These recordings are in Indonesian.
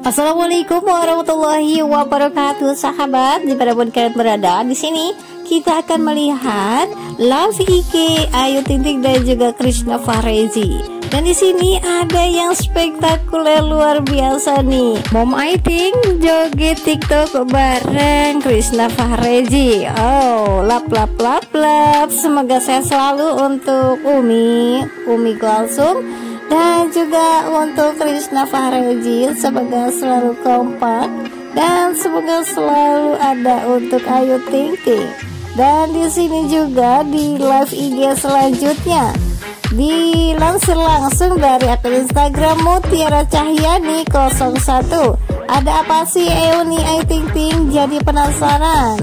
Assalamualaikum warahmatullahi wabarakatuh, sahabat dimanapun kalian berada. Di sini kita akan melihat live IG Ayu Ting Ting dan juga Krishna Fahrezi. Dan di sini ada yang spektakuler luar biasa nih. Mom Ayu Ting joget TikTok bareng Krishna Fahrezi. Oh, lap lap lap lap. Semoga sehat selalu untuk Umi Kulsum dan juga untuk Krishna Fahrezi. Semoga selalu kompak dan semoga selalu ada untuk Ayu Ting Ting. Dan di sini juga di live IG selanjutnya dilansir langsung dari akun Instagram Mutiara Cahyani 01. Ada apa sih Ayu Ting Ting? Jadi penasaran.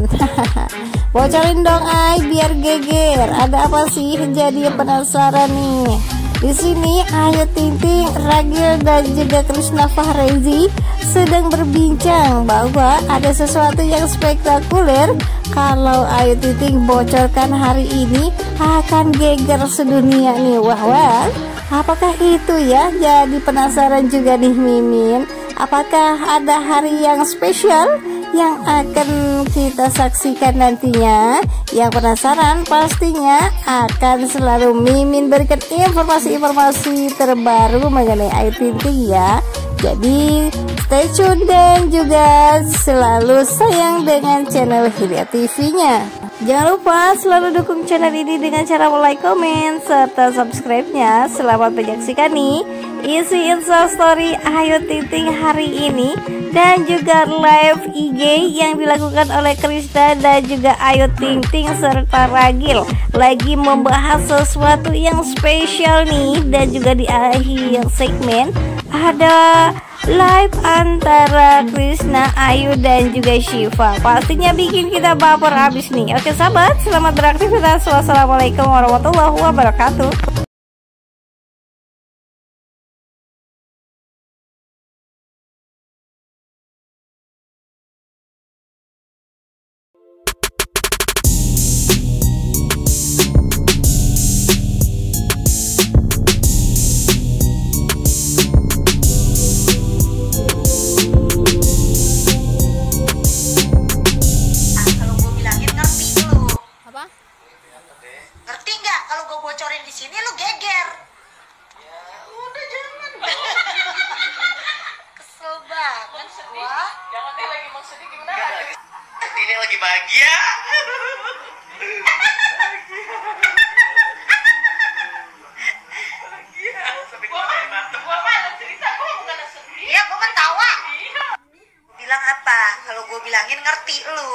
Bocorin dong Ay biar geger. Ada apa sih? Jadi penasaran nih. Di sini Ayu Ting Ting, Ragil dan juga Krishna Fahrezi sedang berbincang bahwa ada sesuatu yang spektakuler. Kalau Ayu Ting Ting bocorkan hari ini akan geger sedunia nih. Wah, apakah itu ya? Jadi penasaran juga nih Mimin. Apakah ada hari yang spesial yang akan kita saksikan nantinya? Yang penasaran pastinya akan selalu Mimin berikan informasi-informasi terbaru mengenai Ayu Ting Ting ya. Jadi stay tune dan juga selalu sayang dengan channel Hilya TV-nya. Jangan lupa selalu dukung channel ini dengan cara like, komen, serta subscribe-nya. Selamat menyaksikan nih isi instastory Ayu Ting Ting hari ini dan juga live IG yang dilakukan oleh Krishna dan juga Ayu Ting Ting serta Ragil lagi membahas sesuatu yang spesial nih. Dan juga di akhir segmen ada live antara Krishna, Ayu dan juga Shiva. Pastinya bikin kita baper abis nih. Oke sahabat, selamat beraktivitas. Wassalamualaikum warahmatullahi wabarakatuh. Ngerti nggak kalau gue bocorin di sini lu geger? Ya udah jangan. Kesel banget wah. Jangan teh lagi mau sedih gimana? Ini lagi bahagia. Gua mana cerita, gua bukan sedih. Iya gue ketawa. Iya. Bilang apa? Kalau gue bilangin ngerti lu.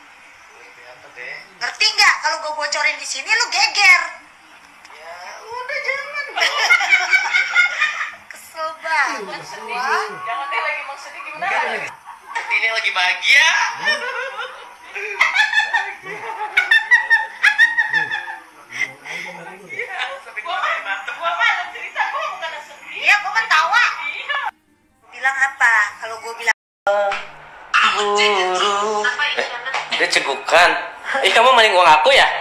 Ngerti nggak kalau gue bocorin di sini lu geger? Ya udah jangan. Kesel banget wah. Jangan teh lagi mau sedih gimana? Ini lagi bahagia. Gua mana cerita, gua bukan sedih. Iya gue ketawa. Iya. Bilang apa? Kalau gue bilang Guru. Dia cegukan. Kamu maling uang aku ya?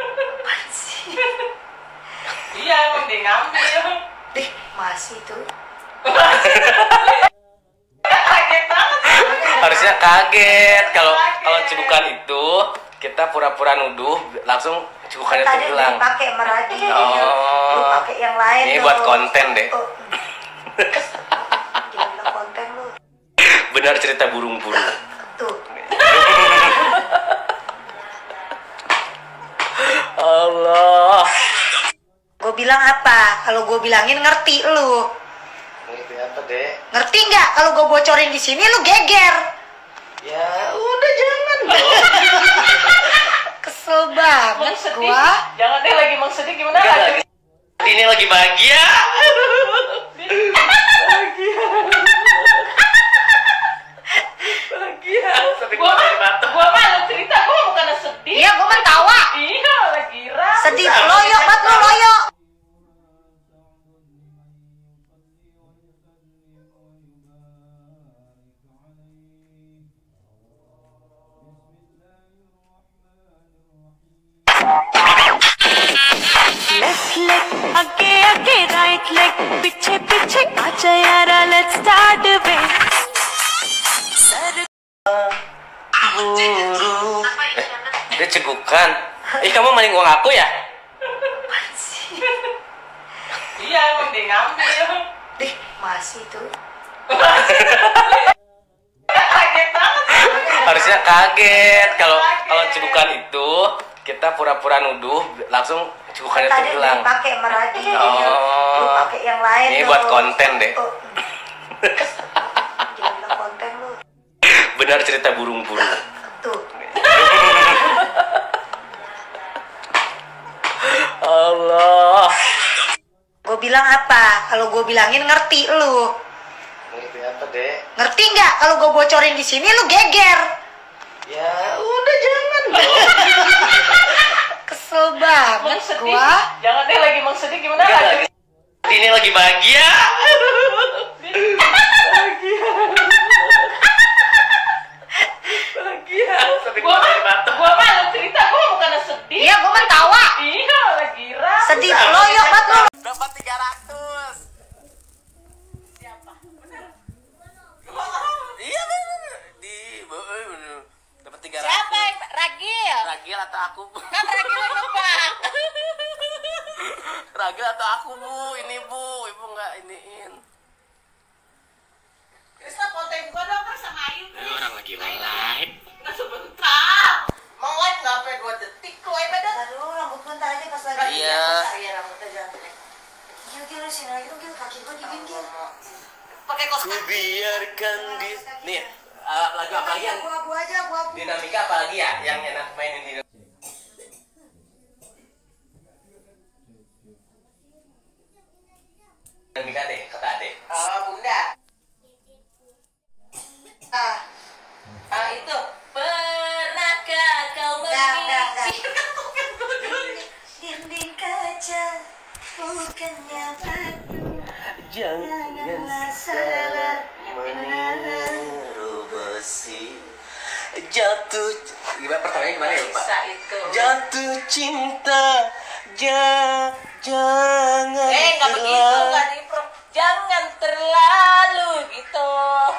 Iya, emang dia ngambil. masih tuh. Kaget banget. Harusnya kaget kalau cegukan itu kita pura-pura nuduh langsung cegukannya tuh Tadi hilang. pakai meragi. Oh. Lu pakai yang lain. Ini tuh. buat konten deh. Oh. Jangan bilang konten lu. Benar cerita burung-burung. Tuh. Allah. Gue bilang apa? Kalau gue bilangin ngerti lu. Ngerti apa deh? Ngerti nggak? Kalau gue bocorin di sini lu geger. Ya udah jangan. Kesel banget Sedih. gua. Jangan deh lagi mau sedih gimana? Ini lagi bahagia. Bahagia. Sampai Gua keluar dari mata. mana cerita, gua bukan sedih. Iya, gua kan tawa. Iya, lagi rame. Sedih loyo banget lu loyo. Left leg, आगे आगे right leg, पीछे पीछे आजा यारा let's start the way. Dia cegukan. Kamu maling uang aku ya? Iya, emang dia ngambil. Masih tuh. Kaget banget. Harusnya kaget kalau cegukan itu kita pura-pura nuduh langsung cegukannya tuh Tadi hilang. pakai meragi. Oh. Lu pakai yang lain. Ini tuh. buat konten deh. Oh. Jangan bilang konten lu. Benar cerita burung-burung. Tuh. Allah. Gue bilang apa? Kalau gue bilangin ngerti lu. Ngerti apa, Dek? Ngerti nggak? Kalau gue bocorin di sini lu geger. Ya udah jangan. Kesel banget Emang sedih. gua. Jangan deh lagi emang sedih gimana Enggak, lagi? ini lagi bahagia. Bahagia. Sampai Gua keluar dari mata. mah cerita gua bukan sedih. Iya, gua mah tawa. Iya, lagi ram. Sedih loyok banget lu. Dapat 300. Siapa? Bener. Iya bener. Dapat 300. Siapa? Ragil. Ragil atau aku? Kan Ragil yang nebak. Ragil atau aku, Bu? Ini, Bu. Ibu nggak iniin. Krisna konten gua dong kan sama Ayu. Orang lagi live. Nggak sebentar. Mau live nggak sampai 2 detik lu iPad-nya. Aduh, rambut gua ntar aja pas lagi. Iya. Iya, rambutnya jangan jelek. Gil, lu sini aja dong, Gil. Kaki gua dingin, Gil. Pakai kaos Ku kaki. biarkan di nih lagu apa lagi yang Gua aja, gua. dinamika apa lagi ya yang enak mainin di dinamika deh kata Ade. Bunda. Itu. Pernahkah kau memiliki? Dinding kaca, bukannya batu. Jangan sabar meniru besi jatuh gimana pertamanya gimana ya Pak? Bisa itu. Jatuh cinta jangan Nggak begitu, nggak jangan terlalu gitu.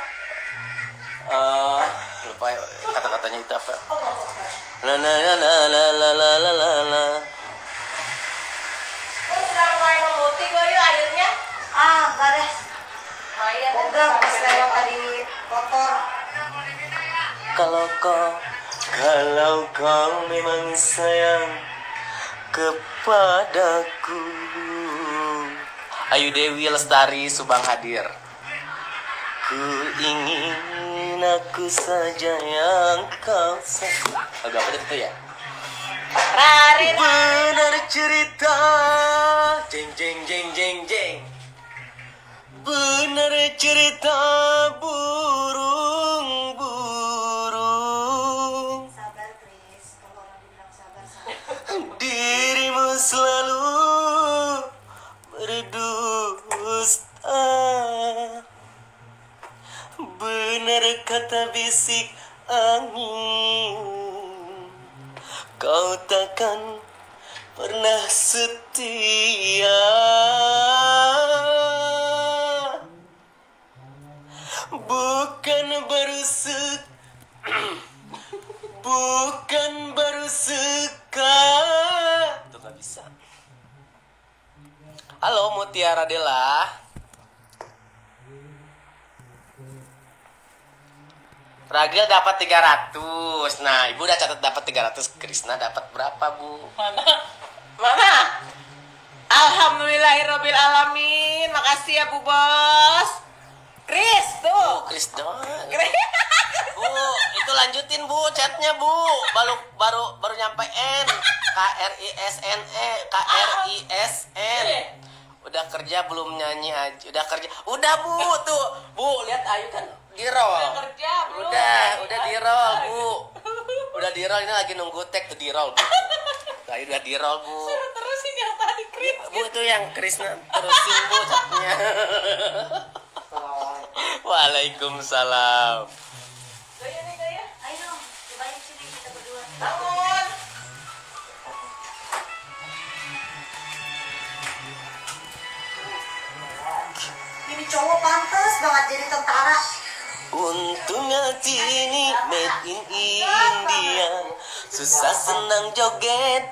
Lupa kata-katanya itu apa? La la la la la la la la la la. Lu sudah mulai memutih gue yuk akhirnya. enggak deh. Lumayan. Udah, pas lewat tadi kotor. Kalau kau memang sayang kepadaku. Ayu Dewi Lestari Subang hadir. Ku ingin aku saja yang kau sayang. Lagu apa itu ya? Rarir. Benar cerita jeng jeng jeng jeng jeng. Benar cerita burung-burung. Sabar, Chris. Kalau orang bilang sabar. Dirimu selalu berdusta. Benar kata bisik angin, kau takkan pernah setia. Bukan baru suka. Itu nggak bisa. Halo Mutiara Della. Ragil dapat 300. Nah, Ibu udah catat dapat 300. Krisna dapat berapa, Bu? Mana? Alhamdulillahirabbil alamin. Makasih ya Bu Bos. Chris tuh. Oh, Kris doang. Bu, itu lanjutin Bu chatnya Bu. Baru nyampein. KRISN. Udah kerja belum nyanyi aja. Udah kerja. Udah Bu tuh. Bu, lihat Ayu kan di roll. Udah kerja belum? Udah di roll Bu. Udah di roll, ini lagi nunggu tag tuh di roll Bu. Ayu udah di roll Bu. Suruh terusin yang tadi Chris. Bu itu yang Krisna terusin Bu chatnya. Waalaikumsalam. Gaya nih gaya. Ayo dong, cobain sini kita berdua. Bangun. Ini cowok pantas banget jadi tentara. Untungnya hati ini made in India. Susah senang joget,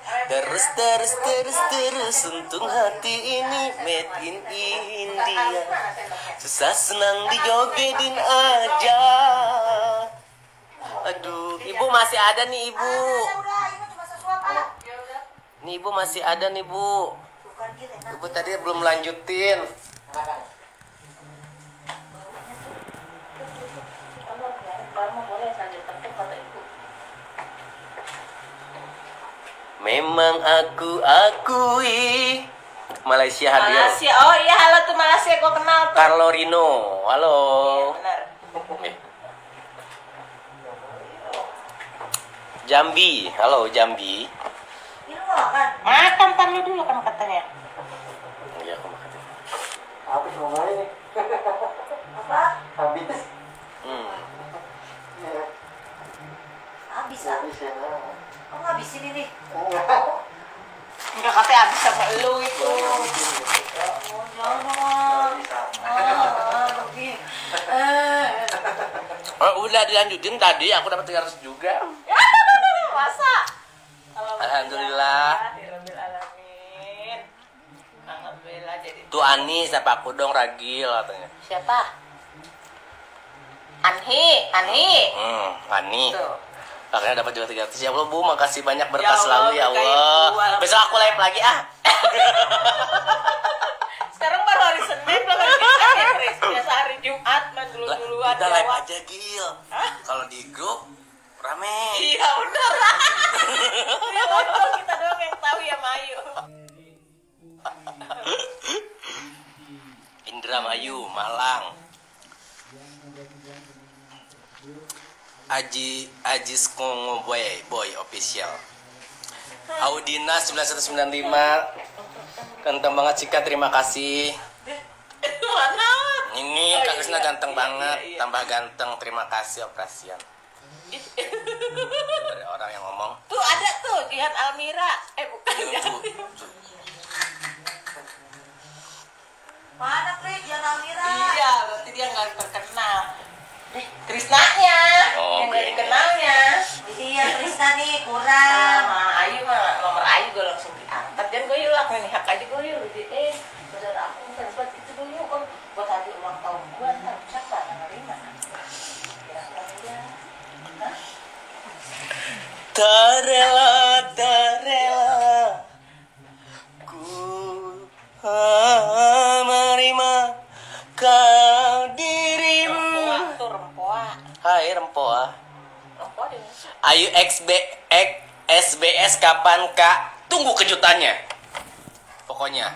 terus untung hati ini made in India. Susah senang dijogetin aja. Aduh, ibu masih ada nih ibu. Nih ibu masih ada nih bu. Ibu tadi belum lanjutin. Memang aku akui Malaysia hadir. Malaysia, oh iya halo tuh Malaysia, gue kenal tuh. Carlo Rino, halo. Benar. Jambi, halo Jambi. Makan pan lu dulu kan katanya. Iya aku makan. Habis ngomongnya nih. Apa? Habis. Habis ah. Habis ya. Kok nggak habisin ini? Enggak katanya habis sama lu itu. Oh, jangan. Lebih. Oh, udah dilanjutin tadi, aku dapat 300 juga. Masa? Alhamdulillah. Alhamdulillah. Alhamdulillah jadi. Tuh Ani, siapa aku dong Ragil katanya. Siapa? Anhi. Ani. Tuh. Akhirnya dapat juga 300. Ya Allah Bu, makasih banyak berkah Ya Allah, selalu ya berkah Allah. Ibu, alhamdulillah. Besok aku live lagi ah. Sekarang baru hari Senin, belum hari Jumat ya, Chris. Biasa hari Jumat mah dulu-duluan. Kita live jawab. aja Gil. Kalau di grup rame. Iya udah lah. Dia ngomong kita doang yang tahu ya Mayu. Indra Mayu, Malang. Ajis Kongo Boy official. Audina 9195. Ganteng banget Cika, terima kasih. Mana? Ini Oh, Kak iya, Krisna iya. ganteng Iya, banget, iya. tambah ganteng, terima kasih operasian. Dari orang yang ngomong. Tuh ada tuh Jihan Almira. Bukan Iya, Jihan. tuh. Mana Kris? Jangan Almira. Iya, berarti dia nggak terkenal. Krisnanya, Oh, yang nggak oke. dikenalnya. Iya, Krisna nih kurang. Sama Ayu mah nomor Ayu gue langsung diangkat. Dan gue yuk nih hak aja gue yuk. Saudara aku bukan buat itu dulu yuk kan buat hari ulang tahun gue ntar siapa yang nerima? Tak rela ku menerima kau dirimu. Rempoa. Hai Rempoa. Rempoa deh. Ayu SBS kapan Kak? Tunggu kejutannya. Pokoknya.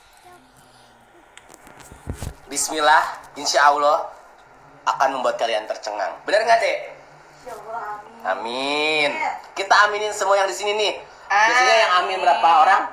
Bismillah, insya Allah akan membuat kalian tercengang. Benar nggak Dek? Amin. Kita aminin semua yang di sini nih. Biasanya yang amin berapa orang?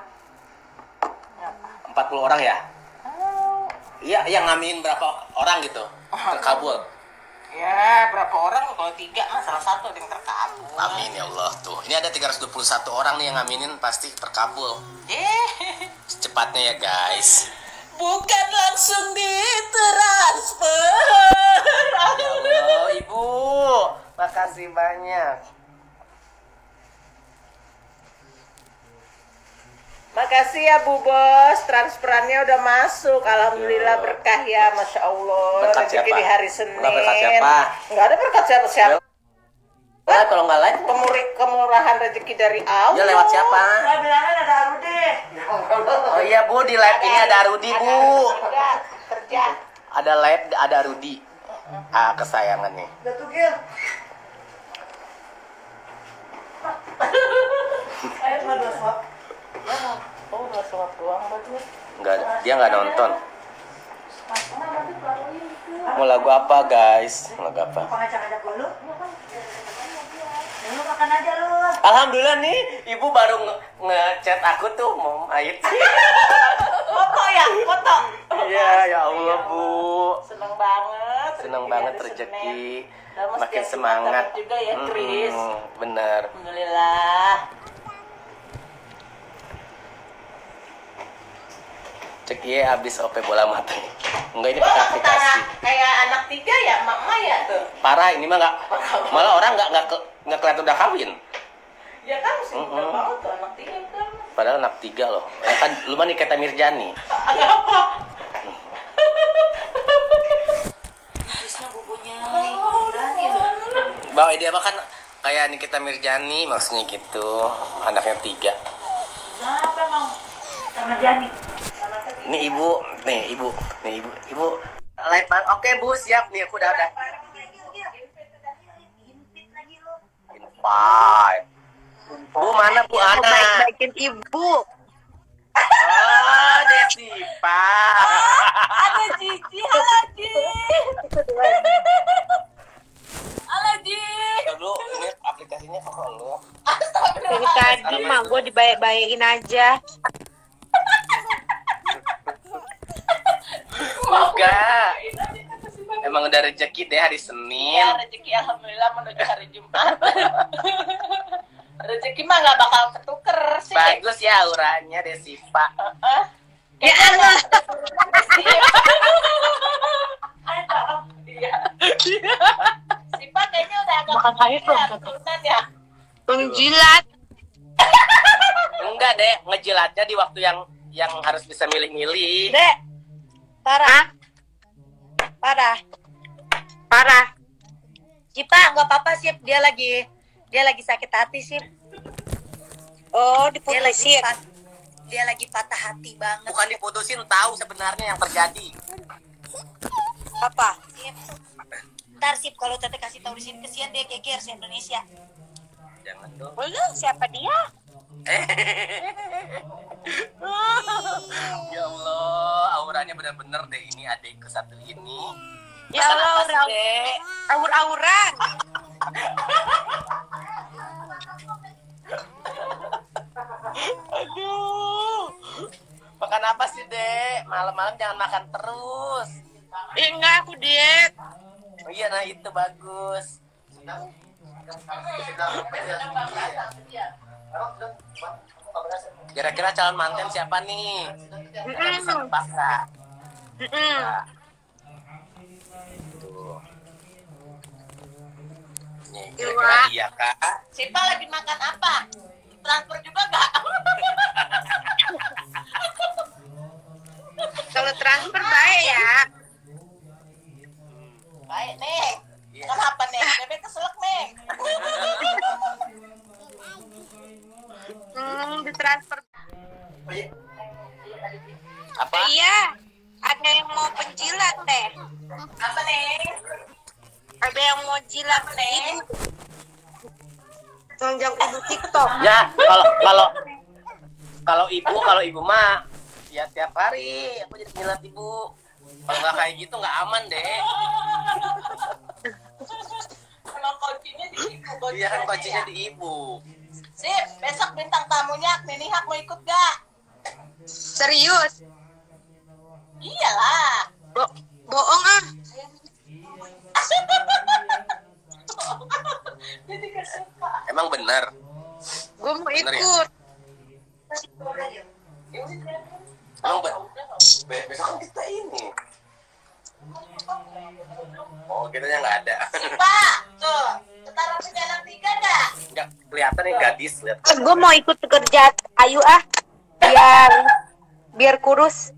40 orang ya? Iya, yang ngamin berapa orang gitu? Terkabul. Ya, berapa orang? Kalau 3 mah salah satu yang terkabul. Amin ya Allah tuh. Ini ada 321 orang nih yang ngaminin pasti terkabul. Secepatnya ya guys. Bukan langsung ditransfer. Ya Allah, Ibu. Makasih banyak. Makasih ya Bu Bos, transferannya udah masuk. Alhamdulillah berkah ya, Masya Allah. Berkat Rezeki siapa? di hari Senin. Udah berkat siapa? Nggak ada berkat siapa-siapa. Nah, kalau nggak live, Kemurahan rezeki dari Allah. dia lewat siapa? Saya bilangnya ada Arudi. Oh iya Bu, di live ini ada Rudi Bu. Kerja. Ada live, ada Rudi. Ah, kesayangan nih. Udah tuh Gil. Ayo cuma 2 suap. Oh, udah suap doang berarti. Nggak, dia nggak nonton. Mau lagu apa guys? Mau lagu apa? Apa ngajak-ngajak dulu? Lu makan aja lu. Alhamdulillah nih, ibu baru ngechat aku tuh mau Ait. Foto ya, foto. Iya, ya Allah Bu. Seneng banget. Senang rezeki banget hari rezeki. Senin. Dan mesti Makin yang semangat. dapat juga ya, Chris. Bener. Alhamdulillah. Cek iya abis OP bola mata. Enggak, ini pakai aplikasi. Kayak anak 3 ya, emak ya tuh. Parah, ini mah nggak, malah orang nggak kelihatan udah kawin. Ya kan mesti muda banget tuh anak 3 kan. Padahal anak 3 loh. Ya kan lu mah Nikita Mirjani. Apa? Krisna bubunya liburan ya. Bawa dia mah kan kayak Nikita Mirjani maksudnya gitu. Anaknya 3. Kenapa emang? Sama Jani. Ini ibu, nih ibu. Live bang. Oke bu, siap nih aku udah. Invite. Bu mana Bu Ana? Baik-baikin ibu. Oh, Desipa. Ada Cici, halo Cici. Halo Cici. Dulu ini aplikasinya apa lu? Dari tadi mah gue dibaik-baikin aja. Enggak. Emang udah rezeki deh hari Senin. Ya rezeki alhamdulillah menuju hari Jumat. Rezeki mah nggak bakal ketuker sih. Bagus ya auranya Desipa. Ya Allah. Sipa kayaknya udah agak Makan sayur belum, Tante? turunan ya. Menjilat. Enggak deh, ngejilatnya di waktu yang harus bisa milih-milih. Dek, Hah? Parah. Cipa nggak apa-apa sih, dia lagi sakit hati sih. Oh, Dia lagi diputusin. dia lagi patah hati banget. Bukan diputusin, tahu sebenarnya yang terjadi. Apa? Sip. Ntar sip kalau Tete kasih tahu di sini kesian dia geger se Indonesia. Jangan dong. Lu siapa dia? Ya Allah, auranya bener-bener deh ini adikku satu ini. Ya Allah, apa sih, Dek? aur-auran. Aduh. Makan apa sih, Dek? Malam-malam jangan makan terus. Enggak, aku diet. Oh iya, nah itu bagus. Kira-kira calon manten siapa nih? Kita bisa dipaksa. Nah. Tuh. Nih, kira-kira iya, Kak. Sipa lagi makan apa? Transfer juga nggak? Kalau transfer baik ya. Baik nih. Iya. Kenapa nih? Bebek keselak nih. Ditransfer. Apa? Iya. Ada yang mau penjilat teh. Apa nih? Ada yang mau jilat ibu. Tonjok ibu TikTok. Ya, kalau ibu mah ya tiap hari aku jadi nyilat ibu. Kalau nggak kayak gitu nggak aman deh. Kalau kuncinya di ibu. Iya kan kuncinya di ibu. Sip, besok bintang tamunya Nini Hak mau ikut gak? Serius? Iyalah. Bohong ah. Jadi kesuka. Emang bener. Gue mau Bener ya? ikut. Emang besok kan kita ini. Oh, kitanya nggak ada. Pak, tuh. Setara pejalan 3 gak? Nggak kelihatan nih gadis lihat. Gue mau ikut kerja Ayu ah. Biar kurus.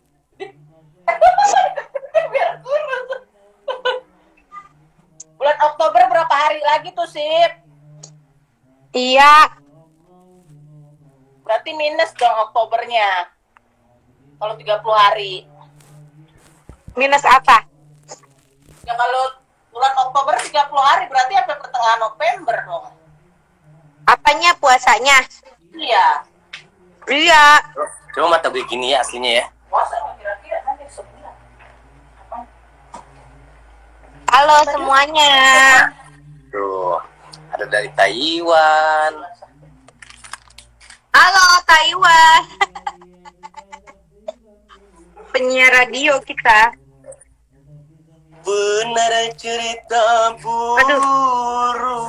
Biar kurus. Bulan Oktober berapa hari lagi tuh, Sip? Iya. Berarti minus dong Oktobernya. Kalau 30 hari. Minus apa? Ya kalau bulan Oktober 30 hari berarti sampai pertengahan November dong. Apanya puasanya? Iya. Iya. Coba mata gue gini ya aslinya ya. Puasa kira-kira nanti sebulan. Halo semuanya. Tuh, ada dari Taiwan. Halo Taiwan. Penyiar radio kita. Benar cerita burung.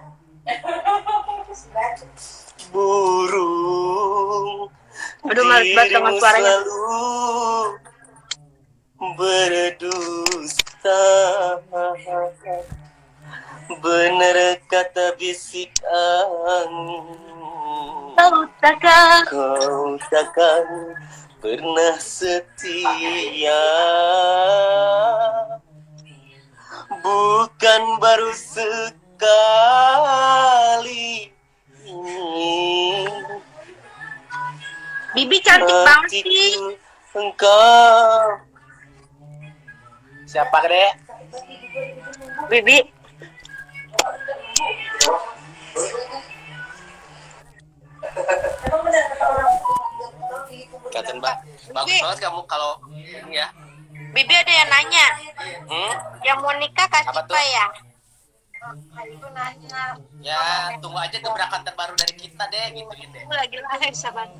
Burung Aduh, di banget dengan suaranya. Berdusta, benar kata bisik angin, kau takkan pernah setia. Bukan baru sekali ini Bibi cantik banget sih. Engkau. Siapa Dek? Bibi. Kata Mbak, bagus banget kamu kalau ini ya. Bibi ada yang nanya. Yang mau nikah kasih Apa tuh? apa ya? Ya, tunggu aja gebrakan terbaru dari kita deh, gituin deh. Aku lagi live sama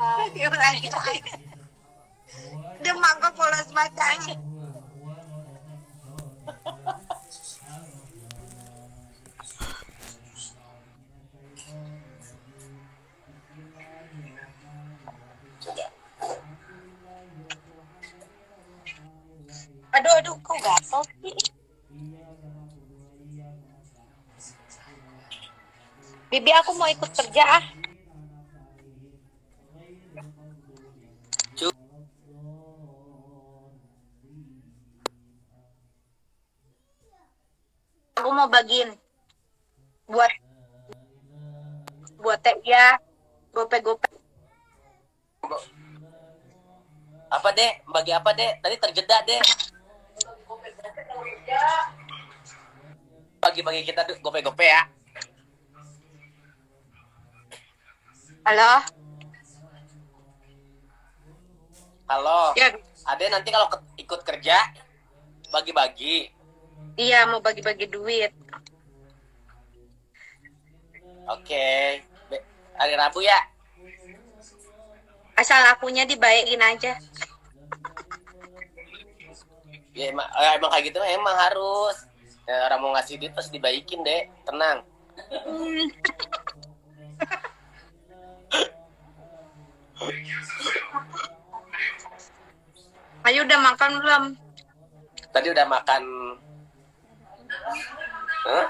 dia mangga polos matanya. Coba. Aduh, kok gatel sih? Bibi, aku mau ikut kerja ah. Aku mau bagiin buat teh ya, gope. Apa Dek? Bagi apa Dek? Tadi terjeda Dek. Bagi-bagi kita gope-gope ya. Halo? Halo. Ya, Ade nanti kalau ikut kerja bagi-bagi. iya mau bagi-bagi duit. Oke. Hari Rabu ya. Asal akunya dibayarin aja. Ya emang kayak gitu emang harus. Ya, orang mau ngasih duit pasti dibaikin deh. Tenang. Ayo udah makan belum? Tadi udah makan. Huh?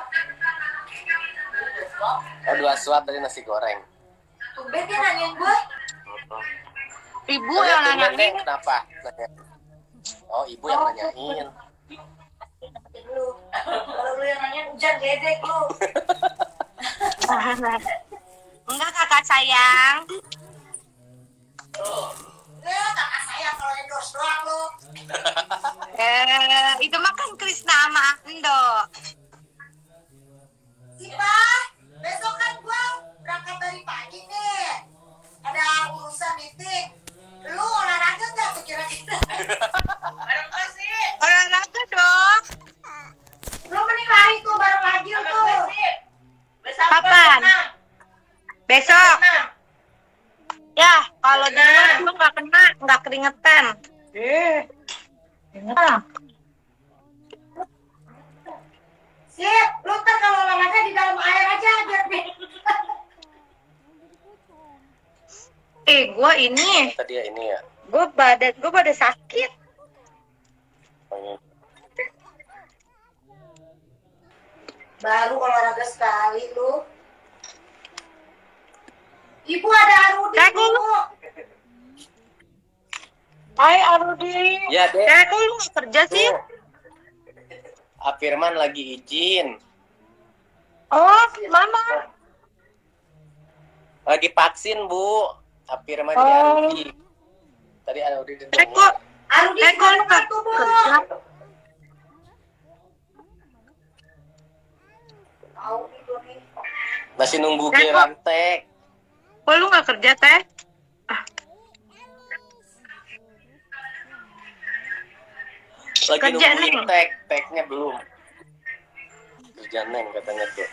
Oh, 2 suap tadi nasi goreng. Tumben dia nanyain gue. Ibu Oh, ya, yang tumben, Dek. nanyain. Kenapa? Oh, ibu yang nanyain. Lu. Kalau lu yang nanyain hujan gedek lu. Enggak kakak sayang. Ya kakak saya kalau endorse doang lu. Itu mah kan Krisna sama Ando. Sipa, besok kan gua berangkat dari pagi nih. Ada urusan meeting. Lu olahraga nggak tuh kira-kira? Bareng gua sih. Olahraga dong. Lu mending lari tuh bareng lagi tuh. Kapan? Besok. Ya, kalau di luar gua nggak kena, nggak keringetan. Sip, lu ntar kalau olahraga di dalam air aja biar Gua ini, Tadi ya ini ya. gua pada sakit. baru olahraga sekali lu. Ibu ada Arudi. Aku. Bu. Hai Arudi. Ya, Dek. Kok lu nggak kerja sih? Firman lagi izin. Oh, mana? Lagi vaksin, Bu. Firman Oh. di Arudi. Tadi ada di Kok Arudi kok lu nggak tuh, Bu. kerja? Tahu itu nih. Masih nunggu giliran tek. Kok lu nggak kerja teh? Lagi Kerja, nungguin Neng. teknya belum. Kerja Neng katanya tuh.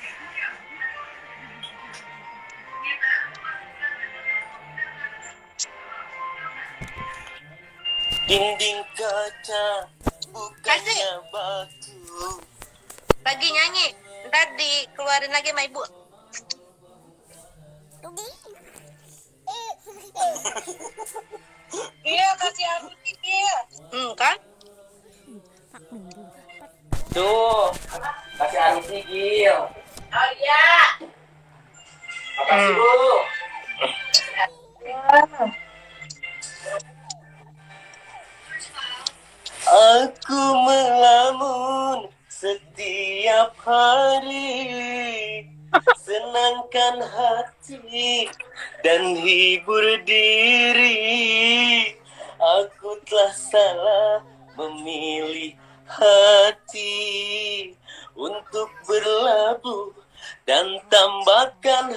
Dinding kaca bukannya batu. Lagi nyanyi. Ntar dikeluarin lagi sama ibu. Iya, kasih aku dia. Kan? Tuh, kasih Arif nih, Gil. Oh iya. Makasih, Bu. Aku melamun setiap hari, senangkan hati dan hibur diri. Aku telah salah memilih hati untuk berlabuh dan tambahkan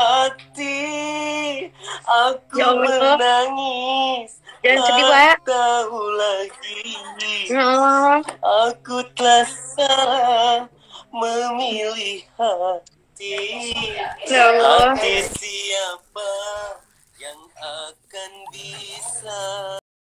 hati. Aku Ya Allah. menangis, Jangan sedih, Pak. tahu lagi. Ya. Aku telah salah memilih hati. Ya Allah. Hati siapa yang akan bisa